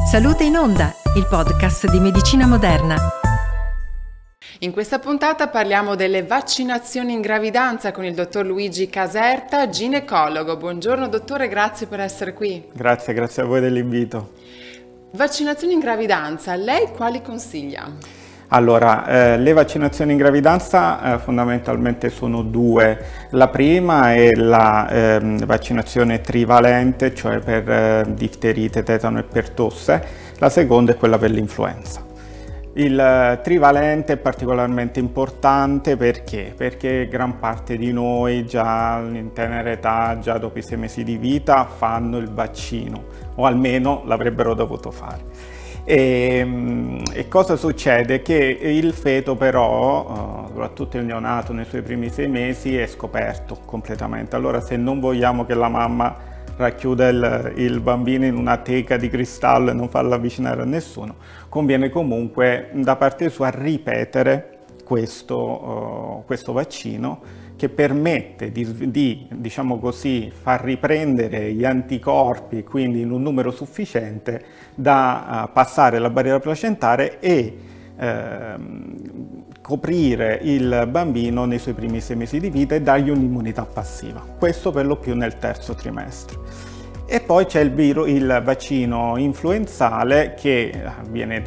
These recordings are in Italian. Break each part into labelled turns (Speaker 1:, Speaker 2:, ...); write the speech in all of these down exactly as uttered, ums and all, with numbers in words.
Speaker 1: Salute in Onda, il podcast di Medicina Moderna.
Speaker 2: In questa puntata parliamo delle vaccinazioni in gravidanza con il dottor Luigi Caserta, ginecologo. Buongiorno dottore, grazie per essere qui.
Speaker 3: Grazie, grazie a voi dell'invito.
Speaker 2: Vaccinazioni in gravidanza, lei quali consiglia?
Speaker 3: Allora, eh, le vaccinazioni in gravidanza eh, fondamentalmente sono due. La prima è la eh, vaccinazione trivalente, cioè per eh, difterite, tetano e pertosse. La seconda è quella per l'influenza. Il eh, trivalente è particolarmente importante perché? Perché gran parte di noi già in tenera età, già dopo i sei mesi di vita, fanno il vaccino, o almeno l'avrebbero dovuto fare. E, e cosa succede? Che il feto però, uh, soprattutto il neonato nei suoi primi sei mesi, è scoperto completamente. Allora se non vogliamo che la mamma racchiuda il, il bambino in una teca di cristallo e non farlo avvicinare a nessuno, conviene comunque da parte sua ripetere questo, uh, questo vaccino, che permette di, di, diciamo così, far riprendere gli anticorpi, quindi in un numero sufficiente da uh, passare la barriera placentare e uh, coprire il bambino nei suoi primi sei mesi di vita e dargli un'immunità passiva. Questo per lo più nel terzo trimestre. E poi c'è il, il vaccino influenzale che avviene,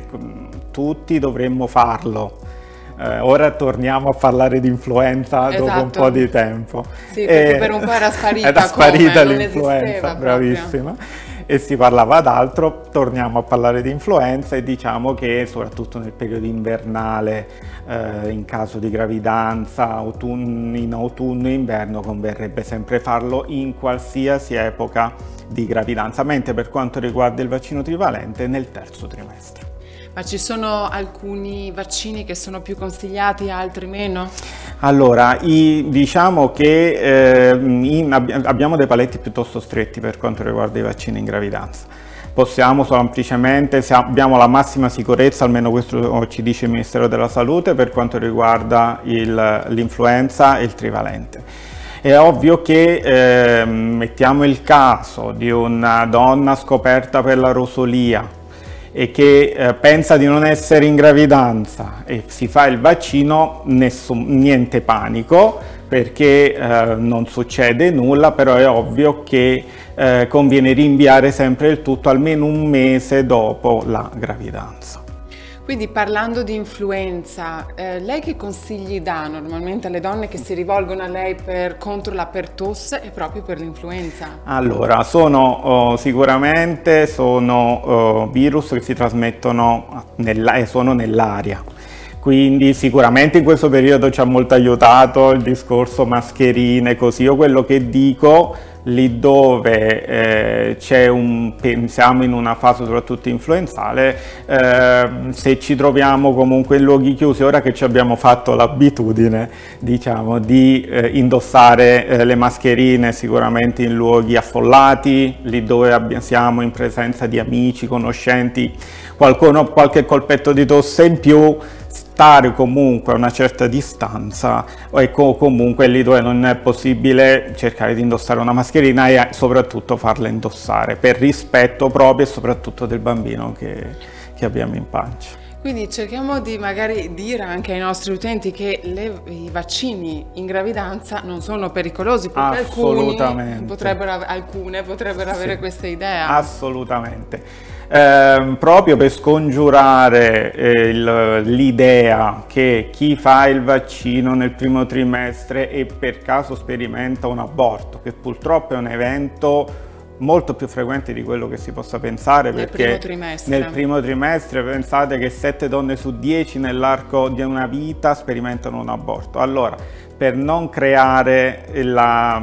Speaker 3: tutti dovremmo farlo. Eh, ora torniamo a parlare di influenza, esatto, dopo un po' di tempo.
Speaker 2: Sì, perché e, per un po' era sparita,
Speaker 3: era sparita l'influenza,
Speaker 2: bravissima.
Speaker 3: E si parlava d'altro. Torniamo a parlare di influenza e diciamo che soprattutto nel periodo invernale, eh, in caso di gravidanza, autunno, in autunno e inverno, converrebbe sempre farlo in qualsiasi epoca di gravidanza, mentre per quanto riguarda il vaccino trivalente nel terzo trimestre.
Speaker 2: Ma ci sono alcuni vaccini che sono più consigliati, altri meno?
Speaker 3: Allora, i, diciamo che eh, in, abbiamo dei paletti piuttosto stretti per quanto riguarda i vaccini in gravidanza. Possiamo semplicemente, se abbiamo la massima sicurezza, almeno questo ci dice il Ministero della Salute, per quanto riguarda l'influenza e il trivalente. È ovvio che eh, mettiamo il caso di una donna scoperta per la rosolia e che eh, pensa di non essere in gravidanza e si fa il vaccino, nessun, niente panico, perché eh, non succede nulla, però è ovvio che eh, conviene rinviare sempre il tutto almeno un mese dopo la gravidanza.
Speaker 2: Quindi parlando di influenza, eh, lei che consigli dà normalmente alle donne che si rivolgono a lei per, contro la pertosse e proprio per l'influenza?
Speaker 3: Allora, sono oh, sicuramente sono oh, virus che si trasmettono nella, e sono nell'aria. Quindi sicuramente in questo periodo ci ha molto aiutato il discorso mascherine, così. Io quello che dico, lì dove eh, c'è un, pensiamo in una fase soprattutto influenzale, eh, se ci troviamo comunque in luoghi chiusi, ora che ci abbiamo fatto l'abitudine, diciamo, di eh, indossare eh, le mascherine sicuramente in luoghi affollati, lì dove abbiamo, siamo in presenza di amici, conoscenti, qualcuno, qualche colpetto di tosse in più, stare comunque a una certa distanza e comunque lì dove non è possibile cercare di indossare una mascherina e soprattutto farla indossare per rispetto proprio e soprattutto del bambino che, che abbiamo in pancia.
Speaker 2: Quindi cerchiamo di magari dire anche ai nostri utenti che le, i vaccini in gravidanza non sono pericolosi, perché alcuni potrebbero, alcune potrebbero avere sì, questa idea.
Speaker 3: Assolutamente. Eh, proprio per scongiurare eh, l'idea che chi fa il vaccino nel primo trimestre e per caso sperimenta un aborto, che purtroppo è un evento molto più frequente di quello che si possa pensare,
Speaker 2: nel
Speaker 3: perché
Speaker 2: primo trimestre.
Speaker 3: nel primo trimestre pensate che sette donne su dieci nell'arco di una vita sperimentano un aborto. Allora, per non creare la,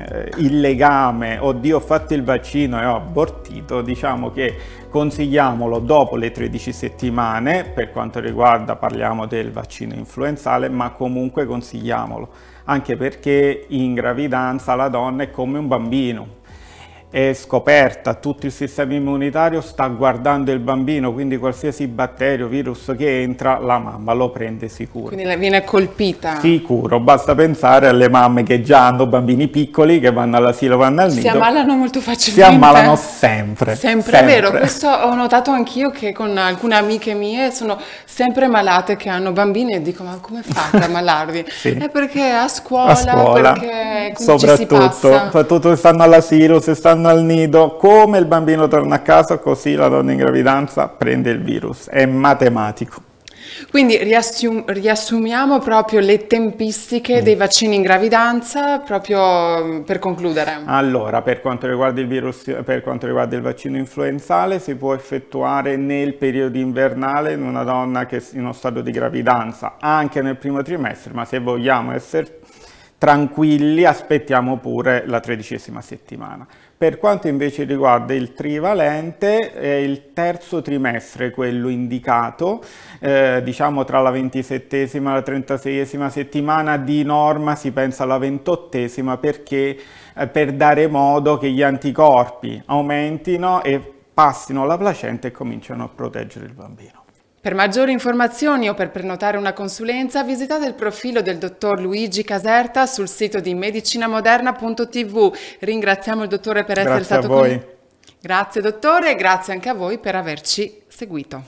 Speaker 3: il legame, oddio ho fatto il vaccino e ho abortito, diciamo che consigliamolo dopo le tredici settimane, per quanto riguarda, parliamo del vaccino influenzale, ma comunque consigliamolo, anche perché in gravidanza la donna è come un bambino. è scoperta, tutto il sistema immunitario sta guardando il bambino, quindi qualsiasi batterio, virus che entra, la mamma lo prende sicuro.
Speaker 2: Quindi viene colpita?
Speaker 3: Sicuro, basta pensare alle mamme che già hanno bambini piccoli, che vanno all'asilo, vanno al nido.
Speaker 2: Si ammalano molto facilmente.
Speaker 3: Si ammalano sempre.
Speaker 2: Sempre, è vero, questo ho notato anch'io, che con alcune amiche mie sono sempre malate che hanno bambini e dico ma come fate a ammalarvi? Sì. È perché a scuola, a scuola perché
Speaker 3: soprattutto,
Speaker 2: ci si passa.
Speaker 3: soprattutto se stanno all'asilo, se stanno al nido, come il bambino torna a casa, così la donna in gravidanza prende il virus, è matematico.
Speaker 2: Quindi riassum riassumiamo proprio le tempistiche mm. dei vaccini in gravidanza, proprio per concludere.
Speaker 3: Allora, per quanto riguarda il virus, per quanto riguarda il vaccino influenzale, si può effettuare nel periodo invernale in una donna che è in uno stato di gravidanza, anche nel primo trimestre, ma se vogliamo essere tranquilli aspettiamo pure la tredicesima settimana. Per quanto invece riguarda il trivalente, è il terzo trimestre quello indicato, eh, diciamo tra la ventisettesima e la trentaseiesima settimana, di norma si pensa alla ventottesima, perché eh, per dare modo che gli anticorpi aumentino e passino la placenta e cominciano a proteggere il bambino.
Speaker 2: Per maggiori informazioni o per prenotare una consulenza visitate il profilo del dottor Luigi Caserta sul sito di medicinamoderna punto tv. Ringraziamo il dottore per essere
Speaker 3: Grazie
Speaker 2: stato con noi. Grazie dottore e grazie anche a voi per averci seguito.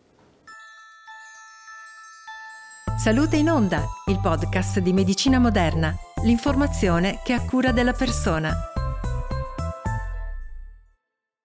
Speaker 1: Salute in Onda, il podcast di Medicina Moderna, l'informazione che è a cura della persona.